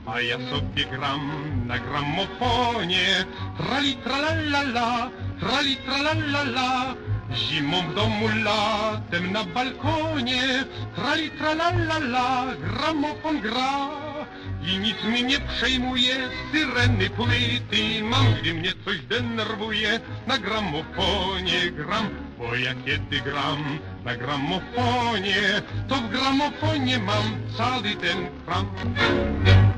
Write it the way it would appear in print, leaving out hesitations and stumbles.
A ja sobie gram na gramofonie, trali tralalala, trali tralalala. Zimą w domu, latem na balkonie, trali tralalala, gramofon gra. I nic mnie nie przejmuje, syreny płyty mam, gdy mnie coś denerwuje, na gramofonie gram. Bo ja kiedy gram na gramofonie, to w gramofonie mam cały ten kram.